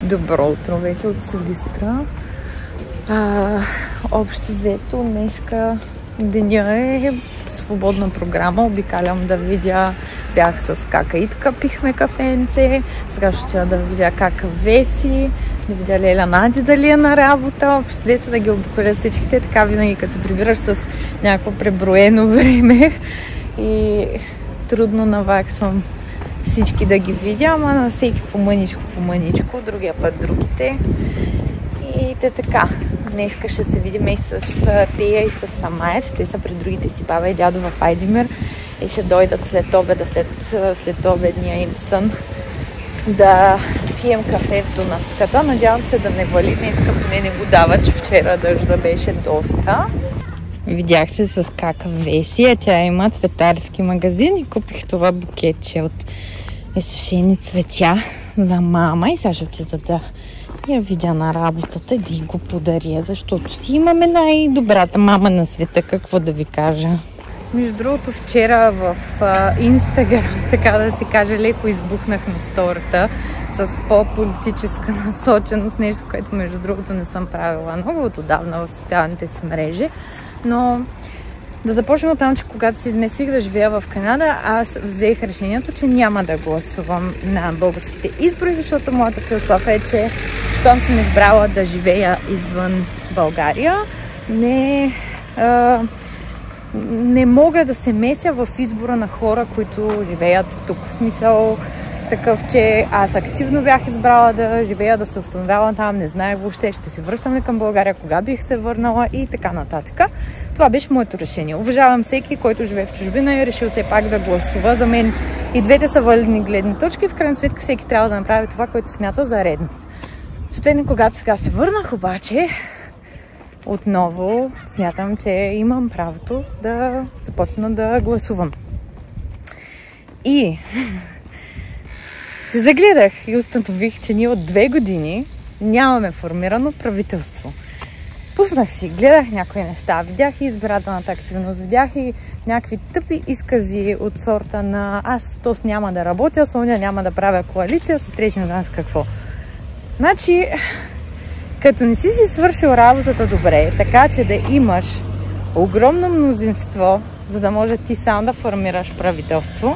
Добро утро вече от Силистра. Общо взето, днеска деня е свободна програма. Обикалям да видя, бях с кака Итка, пихме кафенце. Сега ще да видя кака Веси, да видя Леля Нади дали е на работа. След да ги обиколя всичките, така винаги като се прибираш с някакво преброено време и трудно наваксвам всички да ги видя, ама на всеки по-мъничко, другия път другите. И те така. Днеска ще се видим и с Тея и с Самая, че те са при другите си баба и дядо в Айдимир и ще дойдат след обеда, след обедния им сън да пием кафе в Дунавската. Надявам се да не вали. Днеска поне не го дава, че вчера дъжда беше доста. Видях се с кака Веси, тя има цветарски магазин и купих това букетче от изсушени цветя за мама и сега ще отида да я видя на работата и да го подаря, защото си имаме най-добрата мама на света, какво да ви кажа. Между другото, вчера в Инстаграм, така да се каже, леко избухнах на сторията с по-политическа насоченост, нещо, което между другото не съм правила много отдавна в социалните си мрежи. Но да започнем от там, че когато се изместих да живея в Канада, аз взех решението, че няма да гласувам на българските избори, защото моята философия е, че щом съм избрала да живея извън България, не мога да се меся в избора на хора, които живеят тук. В смисъл такъв, че аз активно бях избрала да живея, да се установявам там, не знаех въобще, ще се връщам ли към България, кога бих се върнала и така нататък. Това беше моето решение. Уважавам всеки, който живее в чужбина и решил все пак да гласува. За мен и двете са валидни гледни точки. В крайна сметка всеки трябва да направи това, което смята за редно. Съответно, когато сега се върнах, обаче, отново смятам, че имам правото да започна да гласувам. И се загледах и установих, че ние от 2 години нямаме формирано правителство. Пуснах си, гледах някои неща, видях и избирателната активност, видях и някакви тъпи изкази от сорта на аз с ТОС няма да работя, с оня няма да правя коалиция, с трети не знам с какво. Значи, като не си свършил работата добре, така че да имаш огромно мнозинство, за да може ти сам да формираш правителство,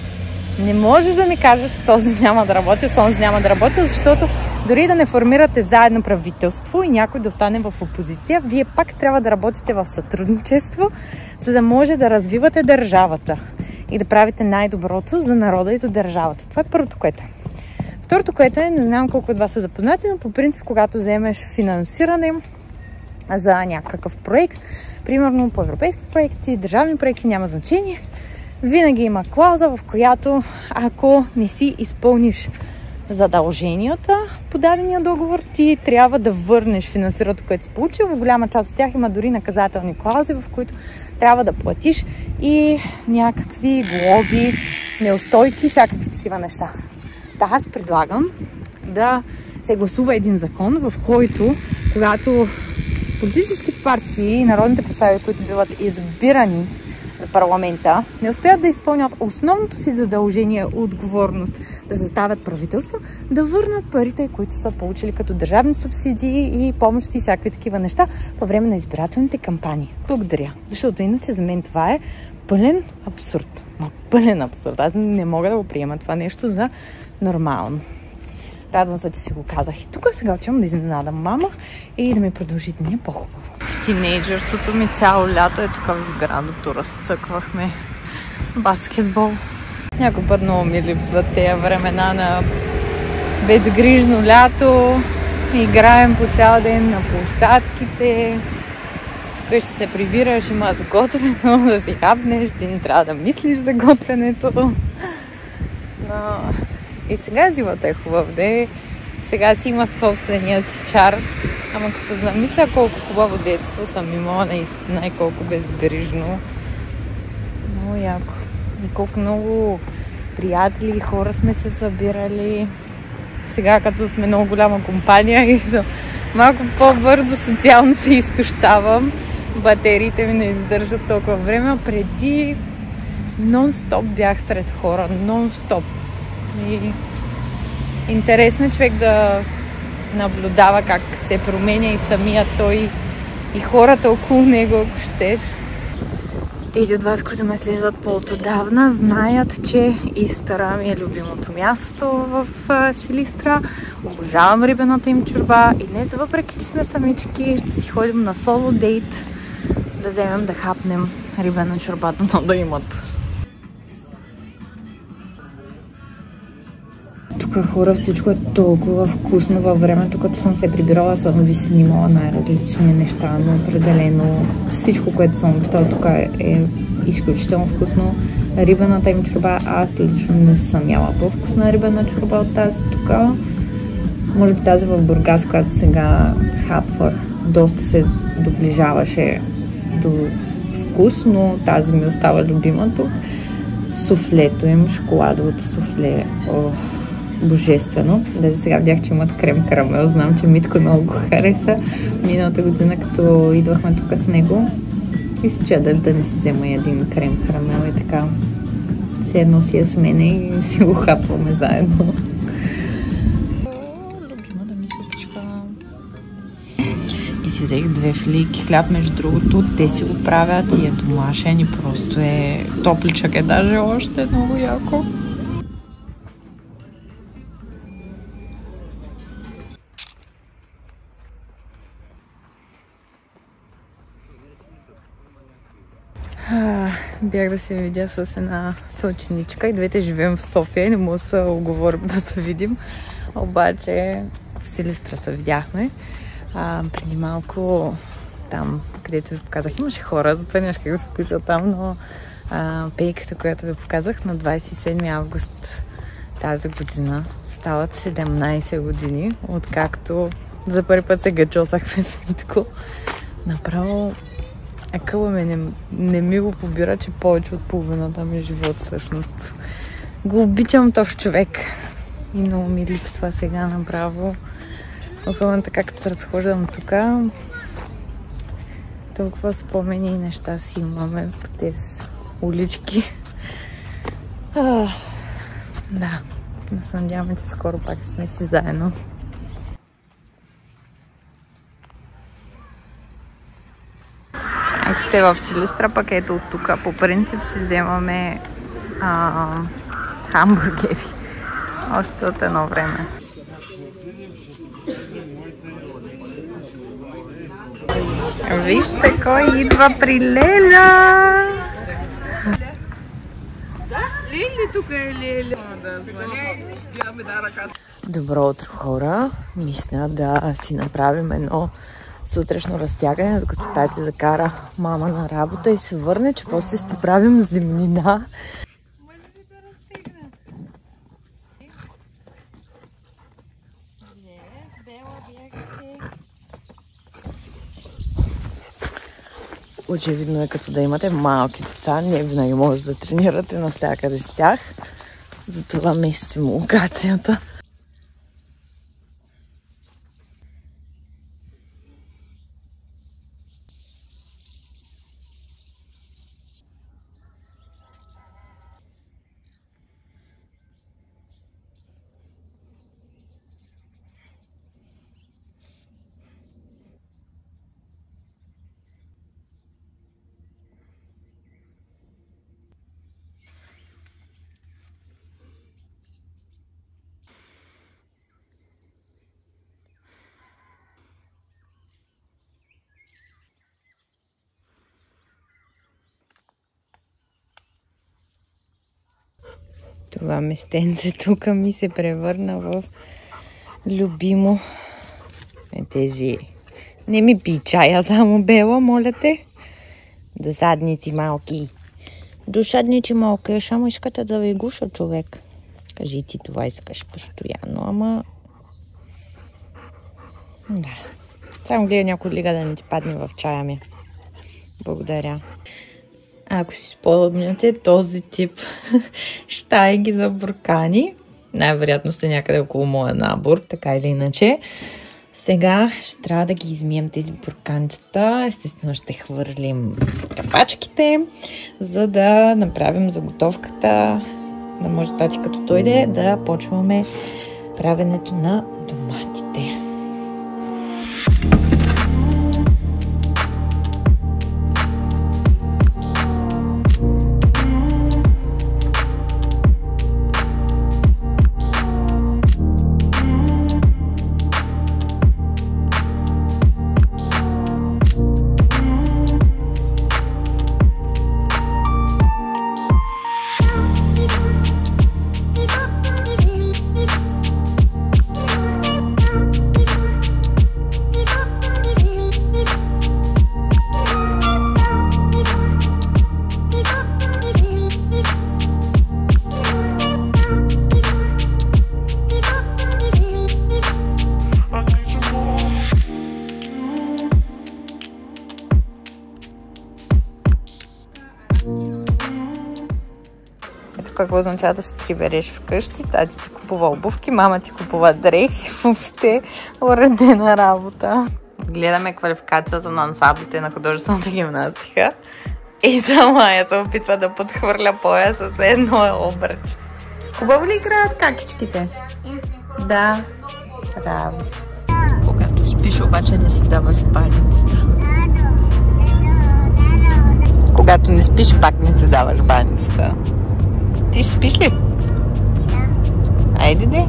не можеш да ми кажеш с този няма да работя, с този няма да работя, защото дори да не формирате заедно правителство и някой да остане в опозиция, вие пак трябва да работите в сътрудничество, за да може да развивате държавата и да правите най-доброто за народа и за държавата. Това е първото, което е. Второто, което е, не знам колко от вас са запознати, но по принцип, когато вземеш финансиране за някакъв проект, примерно по европейски проекти, държавни проекти, няма значение, винаги има клауза, в която ако не си изпълниш задълженията по дадения договор, ти трябва да върнеш финансирането, което си получил. В голяма част от тях има дори наказателни клаузи, в които трябва да платиш и някакви глоби, неустойки, всякакви такива неща. Да, аз предлагам да се гласува един закон, в който, когато политически партии и народните представители, които биват избирани за парламента, не успеят да изпълнят основното си задължение, отговорност да съставят правителство, да върнат парите, които са получили като държавни субсидии и помощи и всякакви такива неща по време на избирателните кампании. Благодаря. Защото иначе за мен това е пълен абсурд. Пълен абсурд. Аз не мога да го приема това нещо за нормално. Радвам се, че си го казах и тук. Сега отивам да изненадам мама и да ми продължи деня по-хубаво. В тинейджърството ми цяло лято е тук в сградото. Разцъквахме баскетбол. Някой път много ми липсват тези времена на безгрижно лято. Играем по цял ден на площадките. Вкъщи се прибираш, има сготвено да си хапнеш. Ти не трябва да мислиш за готвенето. Но и сега живота е хубав, сега си има собствения си чар. Ама като се замисля колко хубаво детство съм имала наистина и колко безгрижно. Много яко. И колко много приятели и хора сме се събирали. Сега като сме много голяма компания и малко по-бързо социално се изтощавам. Батериите ми не издържат толкова време, а преди нон-стоп бях сред хора, нон-стоп. И интересно е човек да наблюдава как се променя и самия той, и хората около него, ако щеш. Тези от вас, които ме следват по-отдавна, знаят, че Истъра ми е любимото място в Силистра. Обожавам рибената им чорба и днес, въпреки че сме самички, ще си ходим на соло дейт да вземем да хапнем рибена чорбата, но да имат. Тук хора, всичко е толкова вкусно. Във времето, като съм се прибирала, съм ви снимала най-различни неща, но определено всичко, което съм опитала тук е изключително вкусно. Рибената им чорба, аз лично не съм яла по-вкусна рибена чорба от тази тук. Може би тази в Бургас, която сега хапвах, доста се доближаваше до вкус, но тази ми остава любимото. Суфлето им, шоколадовото суфле, божествено. Даже сега видях, че имат крем карамел. Знам, че Митко много го хареса. Миналата година, като идвахме тук с него, и се чуя дали да не си взема един крем карамел и така. Все едно си е с мене и си го хапваме заедно. Любимата ми супичка. И си взех 2 филийки хляб, между другото. Те си го правят и е домашен и просто е топличък, е даже още много яко. Бях да се видя с една съученичка и двете живеем в София и не мога да се оговорим да се видим. Обаче в Силистра се видяхме. Преди малко там, където ви показах, имаше хора, затова нямаше как да се включа там, но пейката, която ви показах на 27 август тази година, стават 17 години, откакто за първи път се гачосахме с Митко. Направо акъла не ми го побира, че повече от половината ми живот всъщност. Го обичам този човек. И много ми липсва сега направо. Особено така, като се разхождам тук. Толкова спомени и неща си имаме по тези улички. Да, надяваме, че скоро пак сме си заедно. Ако сте в Силистра, пък ето от тук по принцип си вземаме хамбургери. Още от едно време. Вижте кой идва при Леля! Лили тук е Леля! Добро утро, хора! Мисля да си направим едно сутрешно разтягане, докато тати закара мама на работа и се върне, че после ще правим земнина. Може ли да разтегна? Yes, Бела, бягате. Очевидно е, като да имате малки деца, не винаги може да тренирате навсякъде с тях. Затова местим локацията. Това местенце тук ми се превърна в любимо. Тези... Не ми пи чая само, Бела, моля те. Досадници малки. Досадници малки, само искате да ви гуша, човек. Кажи ти, това искаш постоянно, ама... Да. Само гледа някой лига да не ти падне в чая ми. Благодаря. Ако си спомняте, този тип щайги за буркани, най-вероятно сте някъде около моя набор, така или иначе. Сега ще трябва да ги измием тези бурканчета. Естествено ще хвърлим капачките, за да направим заготовката, да може тати като дойде да почваме правенето на доматите. какво означава да се прибереш вкъщи. Тати ти купува обувки, мама ти купува дрехи. Въобще уредена работа. Гледаме квалификацията на ансамблите на художествената гимнастика. И Самая се опитва да подхвърля поя с едно обръч. Хубаво ли играят какичките? Да. Браво. Когато спиш, обаче не си даваш баницата. Когато не спиш, пак не си даваш баницата. Ти ще спиш ли? Да. Айде де.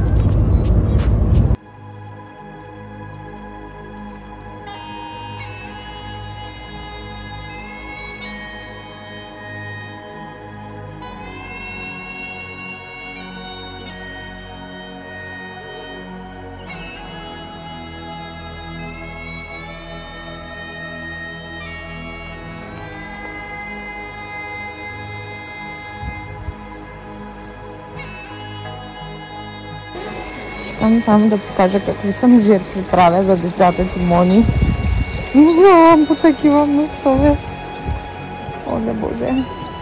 Искам само да покажа какви съм жертви правя за децата Тимони. Минавам по такива мостове. О, не Боже.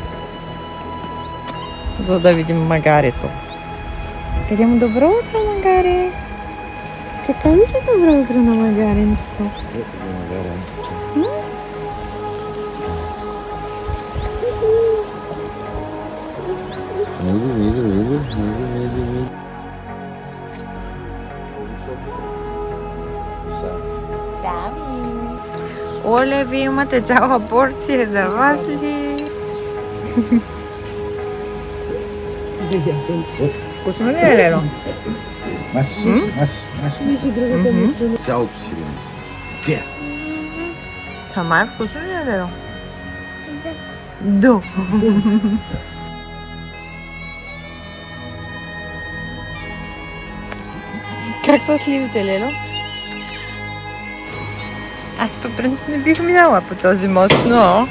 За да видим магарито. Къде му добро утро, магари? Така ли добро утро на магаренцето? Ето го магаренцето. Иди. Оле, вие имате цяла порция за вас ли? Вкусно ли е, Лено? Маш. Цялото си вино. Сама е вкусно ли е, Лено? Да. Как са сливите, Лело? Аз по принцип не бих минала по този мост, но...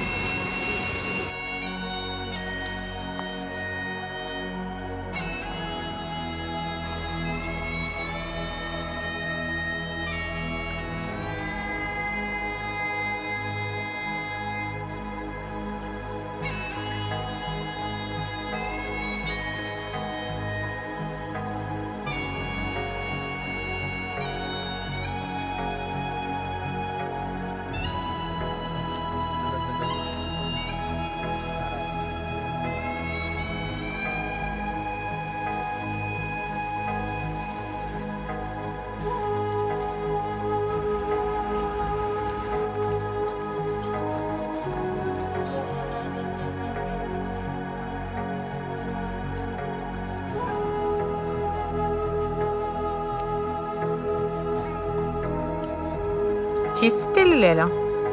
Чистите ли, Леля?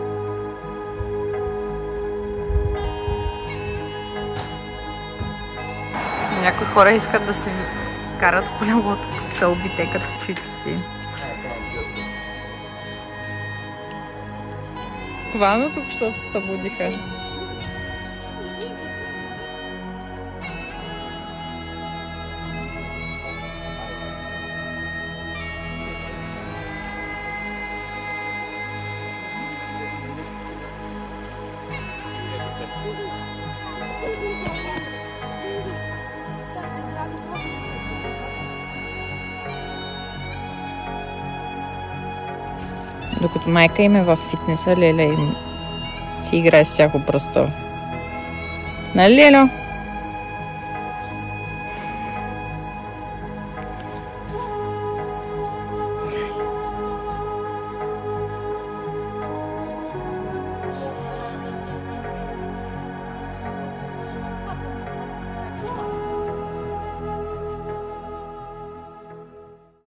Някои хора искат да се карат колелото по стълбите като чичуци. Буквално тук що се събудиха. Докато майка им е в фитнеса, Леля им си играе с тях пръста. Нали, Лело?